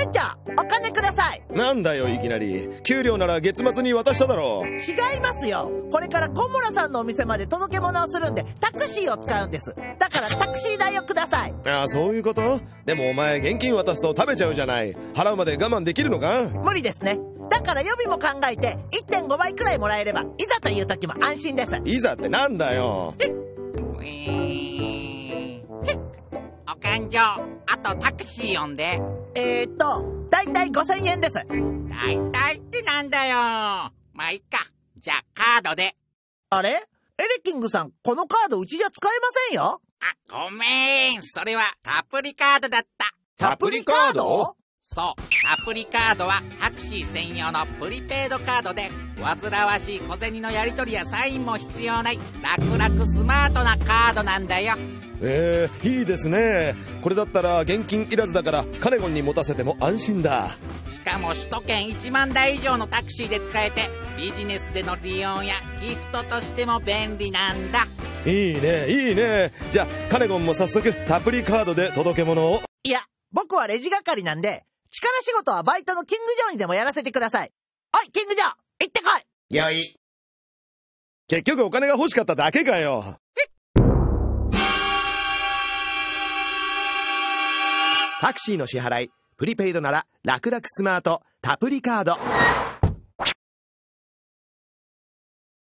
店長、お金ください。 なんだよいきなり。給料なら月末に渡しただろう。 違いますよ。これから小村さんのお店まで届け物をするんでタクシーを使うんです。だからタクシー代をください。 ああ、そういうこと？でもお前現金渡すと食べちゃうじゃない。払うまで我慢できるのか？ 無理ですね。だから予備も考えて 1.5 倍くらいもらえればいざという時も安心です。 いざってなんだよ。 お勘定、あとタクシー呼んで。 だいたい5000円です。 だいたいってなんだよ。まあいっか。じゃあカードで。 あれ？エレキングさん、このカードうちじゃ使えませんよ。 あ、ごめん。それはタプリカードだった。 タプリカード？ そう、タプリカードはタクシー専用のプリペイドカードで、煩わしい小銭のやり取りやサインも必要ない楽々スマートなカードなんだよ。 いいですね。これだったら現金いらずだからカネゴンに持たせても安心だ。 しかも首都圏1万台以上のタクシーで使えて、ビジネスでの利用やギフトとしても便利なんだ。 いいねいいね。じゃあカネゴンも早速タプリカードで届け物を。 いや、僕はレジ係なんで力仕事はバイトのキングジョーにでもやらせてください。おいキングジョー、行ってこい。 よい。結局お金が欲しかっただけかよ。タクシーの支払い、プリペイドなら楽々スマートタプリカード。